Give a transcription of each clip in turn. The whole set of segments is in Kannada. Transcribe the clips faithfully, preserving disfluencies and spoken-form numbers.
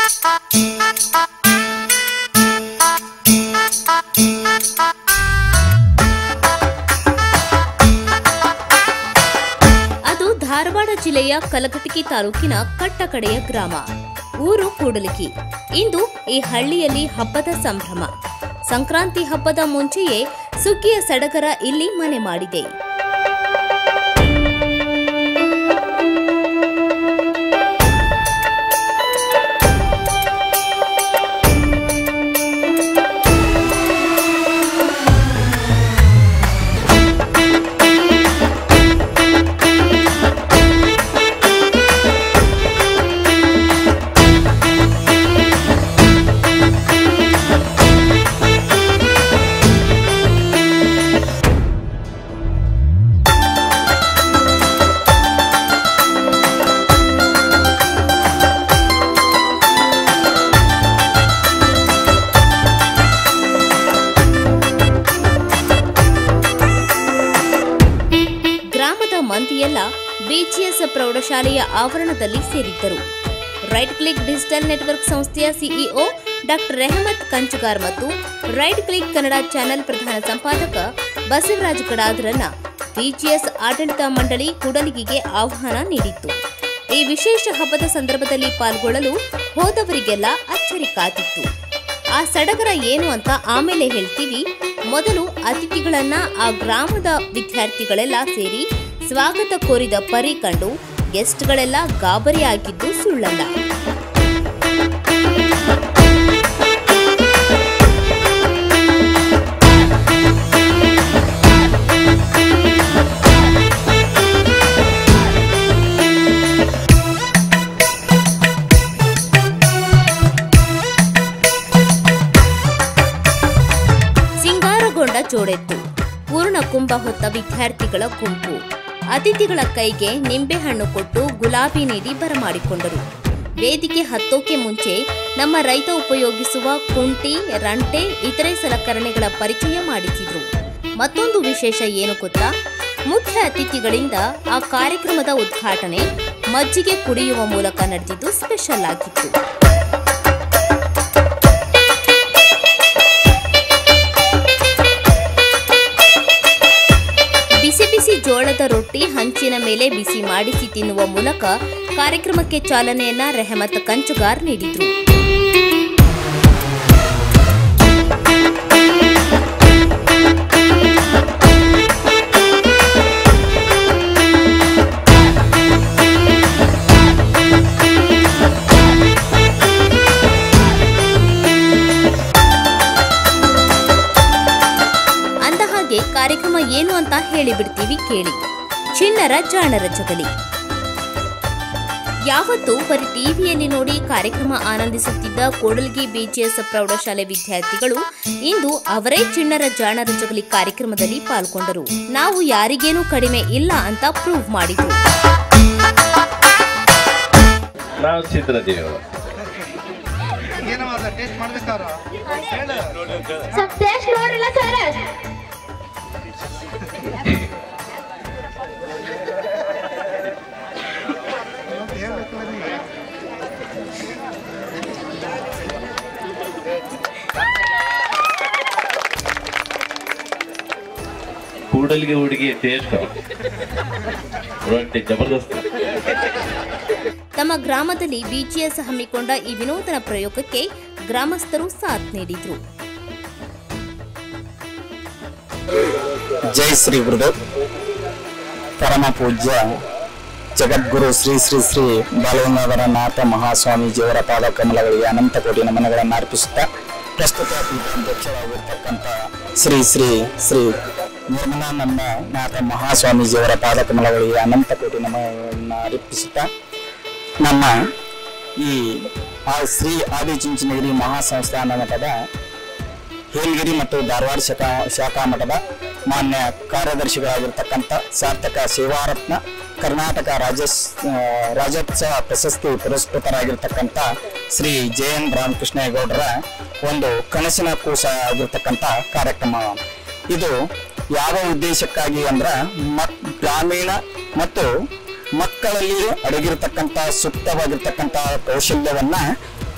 ಅದು ಧಾರವಾಡ ಜಿಲ್ಲೆಯ ಕಲಘಟಕಿ ತಾಲೂಕಿನ ಕಟ್ಟಕಡೆಯ ಗ್ರಾಮ, ಊರು ಕೂಡಲಿಗಿ. ಇಂದು ಈ ಹಳ್ಳಿಯಲ್ಲಿ ಹಬ್ಬದ ಸಂಭ್ರಮ. ಸಂಕ್ರಾಂತಿ ಹಬ್ಬದ ಮುಂಚೆಯೇ ಸುಗ್ಗಿಯ ಸಡಗರ ಇಲ್ಲಿ ಮನೆ ಮಾಡಿದೆ. ಮಂದಿಯೆಲ್ಲ ಬಿಜಿಎಸ್ ಪ್ರೌಢಶಾಲೆಯ ಆವರಣದಲ್ಲಿ ಸೇರಿದ್ದರು. ರೈಟ್ ಕ್ಲಿಕ್ ಡಿಜಿಟಲ್ ನೆಟ್ವರ್ಕ್ ಸಂಸ್ಥೆಯ ಸಿಇಒ ಡಾಕ್ಟರ್ ರೆಹಮತ್ ಕಂಚುಗಾರ್ ಮತ್ತು ರೈಟ್ ಕ್ಲಿಕ್ ಕನ್ನಡ ಚಾನೆಲ್ ಪ್ರಧಾನ ಸಂಪಾದಕ ಬಸವರಾಜ ಕಡಾದ್ರನ್ನ ಬಿಜಿಎಸ್ ಆಡಳಿತ ಮಂಡಳಿ ಕೂಡಲಿಗಿಗೆ ಆಹ್ವಾನ ನೀಡಿತ್ತು. ಈ ವಿಶೇಷ ಹಬ್ಬದ ಸಂದರ್ಭದಲ್ಲಿ ಪಾಲ್ಗೊಳ್ಳಲು ಹೋದವರಿಗೆಲ್ಲ ಅಚ್ಚರಿ ಕಾದಿತ್ತು. ಆ ಸಡಗರ ಏನು ಅಂತ ಆಮೇಲೆ ಹೇಳ್ತೀವಿ. ಮೊದಲು ಅತಿಥಿಗಳನ್ನ ಆ ಗ್ರಾಮದ ವಿದ್ಯಾರ್ಥಿಗಳೆಲ್ಲ ಸೇರಿ ಸ್ವಾಗತ ಕೋರಿದ ಪರಿ ಕಂಡು ಗೆಸ್ಟ್ಗಳೆಲ್ಲ ಗಾಬರಿಯಾಗಿದ್ದು ಸುಳ್ಳಲ್ಲ. ಸಿಂಗಾರಗೊಂಡ ಜೋಡೆತ್ತು. ಪೂರ್ಣ ಕುಂಭ ಹೊತ್ತ ವಿದ್ಯಾರ್ಥಿಗಳ ಗುಂಪು ಅತಿಥಿಗಳ ಕೈಗೆ ನಿಂಬೆಹಣ್ಣು ಕೊಟ್ಟು ಗುಲಾಬಿ ನೀಡಿ ಬರಮಾಡಿಕೊಂಡರು. ವೇದಿಕೆ ಹತ್ತೋಕೆ ಮುಂಚೆ ನಮ್ಮ ರೈತ ಉಪಯೋಗಿಸುವ ಕುಂಟಿ, ರಂಟೆ, ಇತರೆ ಸಲಕರಣೆಗಳ ಪರಿಚಯ ಮಾಡಿಸಿದ್ರು. ಮತ್ತೊಂದು ವಿಶೇಷ ಏನು ಗೊತ್ತಾ? ಮುಖ್ಯ ಅತಿಥಿಗಳಿಂದ ಆ ಕಾರ್ಯಕ್ರಮದ ಉದ್ಘಾಟನೆ ಮಜ್ಜಿಗೆ ಕುಡಿಯುವ ಮೂಲಕ ನಡೆದಿದ್ದು ಸ್ಪೆಷಲ್ ಆಗಿತ್ತು. ಬಿಸಿ ಬಿಸಿ ಜೋಳದ ರೊಟ್ಟಿ ಹಂಚಿನ ಮೇಲೆ ಬಿಸಿ ಮಾಡಿಸಿ ತಿನ್ನುವ ಮೂಲಕ ಕಾರ್ಯಕ್ರಮಕ್ಕೆ ಚಾಲನೆಯನ್ನ ರೆಹಮತ್ ಕಂಚುಗಾರ್ ನೀಡಿದ್ರು. ಕಾರ್ಯಕ್ರಮ ಏನು ಅಂತ ಹೇಳಿಬಿಡ್ತೀವಿ ಕೇಳಿ. ಚಿಣ್ಣರ ಜಾಣರ ಜಗಲಿ. ಯಾವತ್ತೂ ಬರೀ ಟಿವಿಯಲ್ಲಿ ನೋಡಿ ಕಾರ್ಯಕ್ರಮ ಆನಂದಿಸುತ್ತಿದ್ದ ಕೂಡಲಗಿ ಬಿಜಿಎಸ್ ಪ್ರೌಢಶಾಲೆ ವಿದ್ಯಾರ್ಥಿಗಳು ಇಂದು ಅವರೇ ಚಿಣ್ಣರ ಜಾಣರ ಜಗಲಿ ಕಾರ್ಯಕ್ರಮದಲ್ಲಿ ಪಾಲ್ಗೊಂಡರು. ನಾವು ಯಾರಿಗೇನೂ ಕಡಿಮೆ ಇಲ್ಲ ಅಂತ ಪ್ರೂವ್ ಮಾಡಿದ್ರು. ಕೂಡಲಿಗೆ ಹುಡುಗಿ ಟೇಸ್ಟ್ ರೊಟ್ಟಿ ಜಬರ್ದಸ್ತ್. ತಮ್ಮ ಗ್ರಾಮದಲ್ಲಿ ಬಿಜಿಎಸ್ ಹಮ್ಮಿಕೊಂಡ ಈ ವಿನೂತನ ಪ್ರಯೋಗಕ್ಕೆ ಗ್ರಾಮಸ್ಥರು ಸಾಥ್ ನೀಡಿದ್ರು. ಜೈ ಶ್ರೀ ಗುರುದೇವ್. ಪರಮ ಪೂಜ್ಯ ಜಗದ್ಗುರು ಶ್ರೀ ಶ್ರೀ ಶ್ರೀ ಬಾಲಗಂಗಾಧರ ನಾಥ ಮಹಾಸ್ವಾಮೀಜಿಯವರ ಪಾದ ಕಮಲಗಳಿಗೆ ಅನಂತ ಕೋಟಿ ನಮನಗಳನ್ನು ಅರ್ಪಿಸುತ್ತಾ ಪ್ರಸ್ತುತ ಅಧ್ಯಕ್ಷರಾಗಿರ್ತಕ್ಕಂಥ ಶ್ರೀ ಶ್ರೀ ಶ್ರೀ ನಿರ್ಮಲಾನಂದ ನಾಥ ಮಹಾಸ್ವಾಮೀಜಿಯವರ ಪಾದ ಕಮಲಗಳಿಗೆ ಅನಂತ ಕೋಟಿ ನಮನಗಳನ್ನು ಅರ್ಪಿಸುತ್ತಾ ನಮ್ಮ ಈ ಶ್ರೀ ಆದಿಚುಂಚನಗಿರಿ ಮಹಾಸಂಸ್ಥಾನ ಮಠದ ಹೇಲಗಿರಿ ಮತ್ತು ಧಾರವಾಡ ಶಾಖಾ ಶಾಖಾ ಮಠದ ಮಾನ್ಯ ಕಾರ್ಯದರ್ಶಿಗಳಾಗಿರ್ತಕ್ಕಂಥ ಸಾರ್ಥಕ ಸೇವಾರತ್ನ ಕರ್ನಾಟಕ ರಾಜ್ಯ ರಾಜ್ಯೋತ್ಸವ ಪ್ರಶಸ್ತಿ ಪುರಸ್ಕೃತರಾಗಿರ್ತಕ್ಕಂಥ ಶ್ರೀ ಜೆ ಎನ್ ರಾಮಕೃಷ್ಣೇಗೌಡರ ಒಂದು ಕನಸಿನ ಕೂಸ ಆಗಿರ್ತಕ್ಕಂಥ ಕಾರ್ಯಕ್ರಮ. ಇದು ಯಾವ ಉದ್ದೇಶಕ್ಕಾಗಿ ಅಂದ್ರೆ ಮಕ್ ಗ್ರಾಮೀಣ ಮತ್ತು ಮಕ್ಕಳಲ್ಲಿ ಅಡಗಿರ್ತಕ್ಕಂಥ ಸೂಕ್ತವಾಗಿರ್ತಕ್ಕಂಥ ಕೌಶಲ್ಯವನ್ನ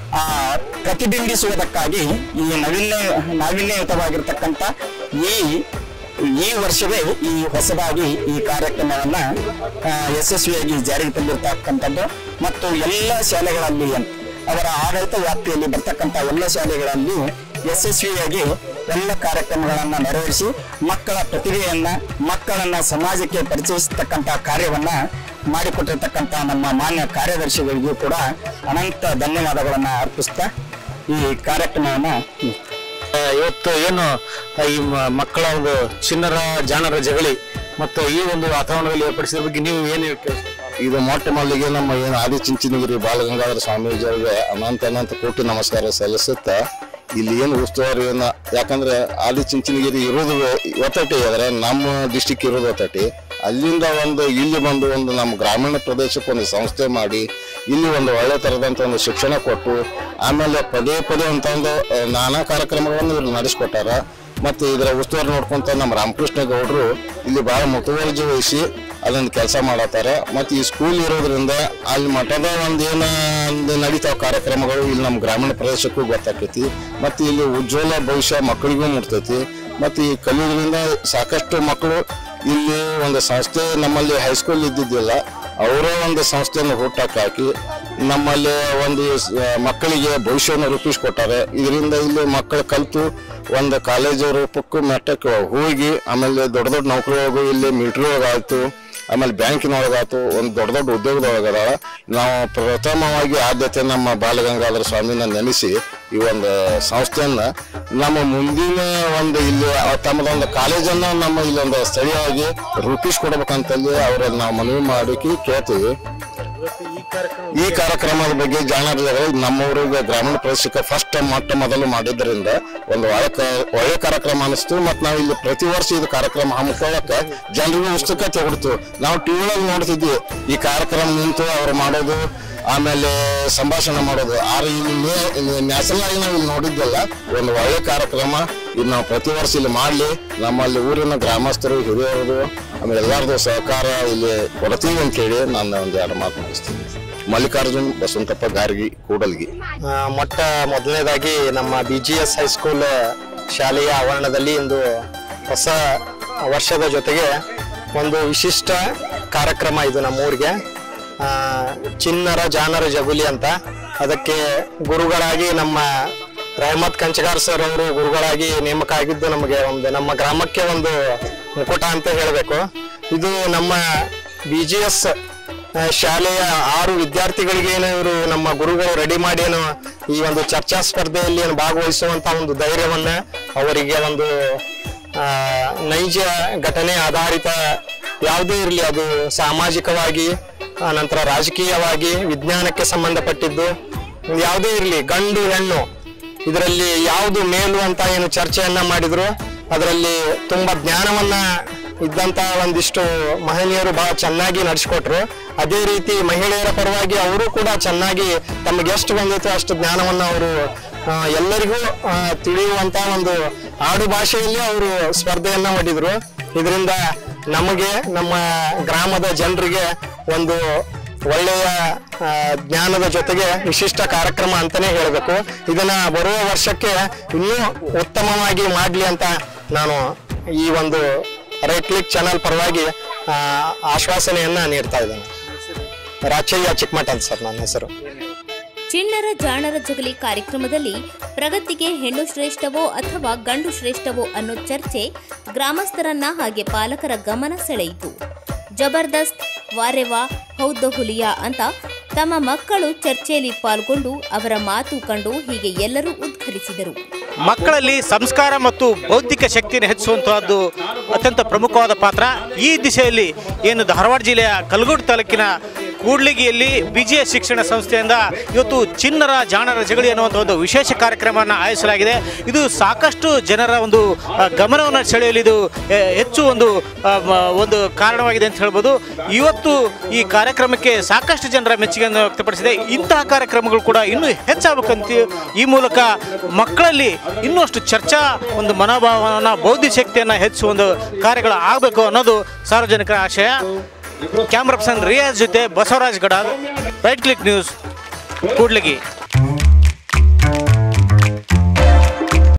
ಪ್ರತಿಬಿಂಬಿಸುವುದಕ್ಕಾಗಿ ಈ ನಾವಿನ್ಯ ನಾವಿನ್ಯಯುತವಾಗಿರ್ತಕ್ಕಂಥ ಈ ಈ ವರ್ಷವೇ ಈ ಹೊಸದಾಗಿ ಈ ಕಾರ್ಯಕ್ರಮವನ್ನು ಯಶಸ್ವಿಯಾಗಿ ಜಾರಿಗೆ ತಂದಿರತಕ್ಕಂಥದ್ದು ಮತ್ತು ಎಲ್ಲ ಶಾಲೆಗಳಲ್ಲಿ ಅವರ ಆಡಳಿತ ವ್ಯಾಪ್ತಿಯಲ್ಲಿ ಬರ್ತಕ್ಕಂಥ ಎಲ್ಲ ಶಾಲೆಗಳಲ್ಲಿ ಯಶಸ್ವಿಯಾಗಿ ಎಲ್ಲ ಕಾರ್ಯಕ್ರಮಗಳನ್ನು ನೆರವೇರಿಸಿ ಮಕ್ಕಳ ಪ್ರತಿಭೆಯನ್ನು ಮಕ್ಕಳನ್ನು ಸಮಾಜಕ್ಕೆ ಪರಿಚಯಿಸತಕ್ಕಂಥ ಕಾರ್ಯವನ್ನು ಮಾಡಿಕೊಟ್ಟಿರ್ತಕ್ಕಂಥ ನಮ್ಮ ಮಾನ್ಯ ಕಾರ್ಯದರ್ಶಿಗಳಿಗೂ ಕೂಡ ಅನಂತ ಧನ್ಯವಾದಗಳನ್ನು ಅರ್ಪಿಸ್ತಾ ಈ ಕಾರ್ಯಕ್ರಮವನ್ನು ಇವತ್ತು ಏನು ಈ ಮಕ್ಕಳ ಒಂದು ಚಿನ್ನರ ಜಾಣರ ಜಗಳಿ ಮತ್ತು ಈ ಒಂದು ವಾತಾವರಣದಲ್ಲಿ ಏರ್ಪಡಿಸಿದ ಬಗ್ಗೆ ನೀವು ಏನು ಹೇಳ್ತೀವಿ? ಇದು ಮೊಟ್ಟ ಮೊದಲಿಗೆ ನಮ್ಮ ಏನು ಆದಿಚುಂಚನಗಿರಿ ಬಾಲಗಂಗಾಧರ ಸ್ವಾಮೀಜಿಯವರಿಗೆ ಅನಂತ ಅನಂತ ಕೋಟಿ ನಮಸ್ಕಾರ ಸಲ್ಲಿಸುತ್ತಾ ಇಲ್ಲಿ ಏನು ಉಸ್ತುವಾರಿಯನ್ನ, ಯಾಕಂದ್ರೆ ಆದಿಚುಂಚನಗಿರಿ ಇರೋದು ಒತ್ತಟಿ ಆದರೆ ನಮ್ಮ ಡಿಸ್ಟಿಕ್ ಇರೋದು ಒತ್ತಟಿ, ಅಲ್ಲಿಂದ ಒಂದು ಇಲ್ಲಿ ಬಂದು ಒಂದು ನಮ್ಮ ಗ್ರಾಮೀಣ ಪ್ರದೇಶಕ್ಕೆ ಒಂದು ಸಂಸ್ಥೆ ಮಾಡಿ ಇಲ್ಲಿ ಒಂದು ಒಳ್ಳೆ ಥರದಂಥ ಒಂದು ಶಿಕ್ಷಣ ಕೊಟ್ಟು ಆಮೇಲೆ ಪದೇ ಪದೇ ಅಂತ ಒಂದು ನಾನಾ ಕಾರ್ಯಕ್ರಮಗಳನ್ನು ಇವರು ನಡೆಸ್ಕೊಟ್ಟಾರ. ಮತ್ತು ಇದರ ಉಸ್ತುವಾರಿ ನೋಡ್ಕೊಂತ ನಮ್ಮ ರಾಮಕೃಷ್ಣ ಗೌಡರು ಇಲ್ಲಿ ಭಾಳ ಮುತುವರ್ಜಿ ವಹಿಸಿ ಅದೊಂದು ಕೆಲಸ ಮಾಡತ್ತಾರೆ. ಮತ್ತು ಈ ಸ್ಕೂಲ್ ಇರೋದ್ರಿಂದ ಅಲ್ಲಿ ಮಠದ ಒಂದು ಏನು ಒಂದು ನಡೀತಾವ ಕಾರ್ಯಕ್ರಮಗಳು ಇಲ್ಲಿ ನಮ್ಮ ಗ್ರಾಮೀಣ ಪ್ರದೇಶಕ್ಕೂ ಗೊತ್ತಾಗ್ತೈತಿ ಮತ್ತು ಇಲ್ಲಿ ಉಜ್ವಲ ಭವಿಷ್ಯ ಮಕ್ಕಳಿಗೂ ಮೂಡ್ತೈತಿ. ಮತ್ತು ಈ ಕಲಿಯೋದ್ರಿಂದ ಸಾಕಷ್ಟು ಮಕ್ಕಳು ಇಲ್ಲಿ ಒಂದು ಸಂಸ್ಥೆ ನಮ್ಮಲ್ಲಿ ಹೈಸ್ಕೂಲ್ ಇದ್ದಿದ್ದಿಲ್ಲ, ಅವರೇ ಒಂದು ಸಂಸ್ಥೆಯನ್ನು ಹುಟ್ಟಕ್ಕೆ ಹಾಕಿ ನಮ್ಮಲ್ಲಿ ಒಂದು ಮಕ್ಕಳಿಗೆ ಭವಿಷ್ಯವನ್ನು ರೂಪಿಸ್ಕೊಟ್ಟಾರೆ. ಇದರಿಂದ ಇಲ್ಲಿ ಮಕ್ಕಳು ಕಲಿತು ಒಂದು ಕಾಲೇಜು ರೂಪಕ್ಕೂ ಮೆಟ್ಟಕ್ಕೆ ಹೋಗಿ ಆಮೇಲೆ ದೊಡ್ಡ ದೊಡ್ಡ ನೌಕರಿಯೊಳಗೂ ಇಲ್ಲಿ ಮಿಲಿಟ್ರಿ ಒಳಗಾಯ್ತು, ಆಮೇಲೆ ಬ್ಯಾಂಕಿನೊಳಗಾಯ್ತು, ಒಂದು ದೊಡ್ಡ ದೊಡ್ಡ ಉದ್ಯೋಗದೊಳಗದ. ನಾವು ಪ್ರಥಮವಾಗಿ ಆದ್ಯತೆ ನಮ್ಮ ಬಾಲಗಂಗಾಧರ ಸ್ವಾಮಿನ ನೆನೆಸಿ ಈ ಒಂದು ಸಂಸ್ಥೆಯನ್ನು ನಮ್ಮ ಮುಂದಿನ ಒಂದು ಇಲ್ಲಿ ತಮ್ಮದೊಂದು ಕಾಲೇಜನ್ನು ನಮ್ಮ ಇಲ್ಲೊಂದು ಸ್ಥಳೀಯವಾಗಿ ರೂಪಿಸ್ಕೊಡ್ಬೇಕಂತಲ್ಲಿ ಅವರಲ್ಲಿ ನಾವು ಮನವಿ ಮಾಡೋಕೆ ಕೇಳ್ತೀವಿ. ಈ ಕಾರ್ಯಕ್ರಮದ ಬಗ್ಗೆ ಜಾಣರ ನಮ್ಮೂರಿಗೆ ಗ್ರಾಮೀಣ ಪ್ರದೇಶಕ್ಕೆ ಫಸ್ಟ್ ಮೊಟ್ಟ ಮೊದಲು ಮಾಡಿದ್ದರಿಂದ ಒಂದು ಒಳ್ಳೆ ಒಳ್ಳೆ ಕಾರ್ಯಕ್ರಮ ಅನಿಸ್ತು. ಮತ್ತು ನಾವು ಇಲ್ಲಿ ಪ್ರತಿ ವರ್ಷ ಇದು ಕಾರ್ಯಕ್ರಮ ಹಮ್ಮಿಕೊಳ್ಳಕ್ಕೆ ಜನರಿಗೂ ಉತ್ಸುಕತೆ ಹೊಡ್ತು. ನಾವು ಟಿವಿ ಒಳಗೆ ನೋಡ್ತಿದ್ವಿ ಈ ಕಾರ್ಯಕ್ರಮ ನಿಂತು ಅವ್ರು ಮಾಡೋದು, ಆಮೇಲೆ ಸಂಭಾಷಣೆ ಮಾಡೋದು. ಆದ್ರೆ ಇಲ್ಲಿ ನ್ಯಾಷನಲ್ ಆಗಿ ನಾವು ಇಲ್ಲಿ ನೋಡಿದ್ದಲ್ಲ, ಒಂದು ಒಳ್ಳೆ ಕಾರ್ಯಕ್ರಮ ಇದು ನಾವು ಪ್ರತಿ ವರ್ಷ ಇಲ್ಲಿ ಮಾಡಲಿ. ನಮ್ಮಲ್ಲಿ ಊರಿನ ಗ್ರಾಮಸ್ಥರು ಹಿರಿಯರದು ಆಮೇಲೆ ಎಲ್ಲರದು ಸಹಕಾರ ಇಲ್ಲಿ ಕೊಡ್ತೀವಿ ಅಂತ ಹೇಳಿ ನಾನು ಒಂದು ಎರಡು ಮಾತು ಮುಗಿಸ್ತೀನಿ. ಮಲ್ಲಿಕಾರ್ಜುನ್ ಬಸವಂತಪ್ಪ ಗಾರ್ಗಿ, ಕೂಡಲ್ಗಿ. ಮೊಟ್ಟ ಮೊದಲನೇದಾಗಿ ನಮ್ಮ ಬಿ ಜಿ ಎಸ್ ಹೈಸ್ಕೂಲ್ ಶಾಲೆಯ ಆವರಣದಲ್ಲಿ ಇಂದು ಹೊಸ ವರ್ಷದ ಜೊತೆಗೆ ಒಂದು ವಿಶಿಷ್ಟ ಕಾರ್ಯಕ್ರಮ ಇದು ನಮ್ಮೂರಿಗೆ. ಚಿನ್ನರ ಜಾನರ ಜಗುಲಿ ಅಂತ, ಅದಕ್ಕೆ ಗುರುಗಳಾಗಿ ನಮ್ಮ ರೆಹಮತ್ ಕಂಚಗಾರ್ ಸರ್ ಅವರು ಗುರುಗಳಾಗಿ ನೇಮಕ ಆಗಿದ್ದು ನಮಗೆ ಒಂದು ನಮ್ಮ ಗ್ರಾಮಕ್ಕೆ ಒಂದು ಮುಕುಟ ಅಂತ ಹೇಳಬೇಕು. ಇದು ನಮ್ಮ ಬಿ ಜಿ ಎಸ್ ಶಾಲೆಯ ಆರು ವಿದ್ಯಾರ್ಥಿಗಳಿಗೆ ಏನು ಇವರು ನಮ್ಮ ಗುರುಗಳು ರೆಡಿ ಮಾಡಿ ಏನು ಈ ಒಂದು ಚರ್ಚಾ ಸ್ಪರ್ಧೆಯಲ್ಲಿ ಏನು ಭಾಗವಹಿಸುವಂತ ಒಂದು ಧೈರ್ಯವನ್ನ ಅವರಿಗೆ ಒಂದು ನೈಜ ಘಟನೆ ಆಧಾರಿತ ಯಾವುದೇ ಇರಲಿ, ಅದು ಸಾಮಾಜಿಕವಾಗಿ ನಂತರ ರಾಜಕೀಯವಾಗಿ ವಿಜ್ಞಾನಕ್ಕೆ ಸಂಬಂಧಪಟ್ಟಿದ್ದು ಯಾವುದೇ ಇರಲಿ, ಗಂಡು ಹೆಣ್ಣು ಇದರಲ್ಲಿ ಯಾವುದು ಮೇಲು ಅಂತ ಏನು ಚರ್ಚೆಯನ್ನ ಮಾಡಿದ್ರು ಅದರಲ್ಲಿ ತುಂಬಾ ಜ್ಞಾನವನ್ನ ಇದ್ದಂತ ಒಂದಿಷ್ಟು ಮಹಿಳೆಯರು ಬಹಳ ಚೆನ್ನಾಗಿ ನಡೆಸಿಕೊಟ್ರು. ಅದೇ ರೀತಿ ಮಹಿಳೆಯರ ಪರವಾಗಿ ಅವರು ಕೂಡ ಚೆನ್ನಾಗಿ ತಮಗೆ ಎಷ್ಟು ಬಂದಿತ್ತು ಅಷ್ಟು ಜ್ಞಾನವನ್ನ ಅವರು ಎಲ್ಲರಿಗೂ ತಿಳಿಯುವಂತ ಒಂದು ಆಡು ಭಾಷೆಯಲ್ಲಿ ಅವರು ಸ್ಪರ್ಧೆಯನ್ನ ಮಾಡಿದ್ರು. ಇದರಿಂದ ನಮಗೆ ನಮ್ಮ ಗ್ರಾಮದ ಜನರಿಗೆ ಒಂದು ಒಳ್ಳೆಯ ಜ್ಞಾನದ ಜೊತೆಗೆ ವಿಶಿಷ್ಟ ಕಾರ್ಯಕ್ರಮ ಅಂತಾನೆ ಹೇಳಬೇಕು. ಇದನ್ನ ಬರುವ ವರ್ಷಕ್ಕೆ ಇನ್ನೂ ಉತ್ತಮವಾಗಿ ಮಾಡಲಿ ಅಂತ ನಾನು ಈ ಒಂದು ರೈಟ್ ಕ್ಲಿಕ್ ಚಾನಲ್ ಪರವಾಗಿ ಆಶ್ವಾಸನೆಯನ್ನ ನೀಡ್ತಾ ಇದ್ದೇನೆ. ರಾಚಯ್ಯ ಚಿಕ್ಕಮಠ ಅಂತ ಸರ್ ನನ್ನ ಹೆಸರು. ಚಿಣ್ಣರ ಜಾಣರ ಜಗಲಿ ಕಾರ್ಯಕ್ರಮದಲ್ಲಿ ಪ್ರಗತಿಗೆ ಹೆಣ್ಣು ಶ್ರೇಷ್ಠವೋ ಅಥವಾ ಗಂಡು ಶ್ರೇಷ್ಠವೋ ಅನ್ನೋ ಚರ್ಚೆ ಗ್ರಾಮಸ್ಥರನ್ನ ಹಾಗೆ ಪಾಲಕರ ಗಮನ ಸೆಳೆಯಿತು. ಜಬರ್ದಸ್ತ್, ವಾರೆವಾ, ಹೌದ ಹುಲಿಯಾ ಅಂತ ತಮ್ಮ ಮಕ್ಕಳು ಚರ್ಚೆಯಲ್ಲಿ ಪಾಲ್ಗೊಂಡು ಅವರ ಮಾತು ಕಂಡು ಹೀಗೆ ಎಲ್ಲರೂ ಉದ್ಘರಿಸಿದರು. ಮಕ್ಕಳಲ್ಲಿ ಸಂಸ್ಕಾರ ಮತ್ತು ಬೌದ್ಧಿಕ ಶಕ್ತಿಯನ್ನು ಹೆಚ್ಚಿಸುವಂತಹದ್ದು ಅತ್ಯಂತ ಪ್ರಮುಖವಾದ ಪಾತ್ರ. ಈ ದಿಶೆಯಲ್ಲಿ ಏನು ಧಾರವಾಡ ಜಿಲ್ಲೆಯ ಕಲಗೋಡು ತಾಲೂಕಿನ ಕೂಡ್ಲಿಗಿಯಲ್ಲಿ ಬಿ ಜಿ ಎಸ್ ಶಿಕ್ಷಣ ಸಂಸ್ಥೆಯಿಂದ ಇವತ್ತು ಚಿನ್ನರ ಜಾಣರ ಜಗಳಿ ಅನ್ನುವಂಥ ಒಂದು ವಿಶೇಷ ಕಾರ್ಯಕ್ರಮವನ್ನು ಆಯೋಜಿಸಲಾಗಿದೆ. ಇದು ಸಾಕಷ್ಟು ಜನರ ಒಂದು ಗಮನವನ್ನು ಸೆಳೆಯಲು ಇದು ಹೆಚ್ಚು ಒಂದು ಒಂದು ಕಾರಣವಾಗಿದೆ ಅಂತ ಹೇಳ್ಬೋದು. ಇವತ್ತು ಈ ಕಾರ್ಯಕ್ರಮಕ್ಕೆ ಸಾಕಷ್ಟು ಜನರ ಮೆಚ್ಚುಗೆಯನ್ನು ವ್ಯಕ್ತಪಡಿಸಿದೆ. ಇಂತಹ ಕಾರ್ಯಕ್ರಮಗಳು ಕೂಡ ಇನ್ನೂ ಹೆಚ್ಚಾಗಬೇಕಂತ ಈ ಮೂಲಕ ಮಕ್ಕಳಲ್ಲಿ ಇನ್ನೂ ಅಷ್ಟು ಚರ್ಚಾ ಒಂದು ಮನೋಭಾವನ ಬೌದ್ಧಿಕ ಶಕ್ತಿಯನ್ನು ಹೆಚ್ಚಿಸುವ ಒಂದು ಕಾರ್ಯಗಳು ಆಗಬೇಕು ಅನ್ನೋದು ಸಾರ್ವಜನಿಕರ ಆಶಯ. ಕ್ಯಾಮ್ರಾ ಪರ್ಸನ್ ರಿಯಾಜ್ ಜೊತೆ Basavaraj Gadad, right click news, Kudligi.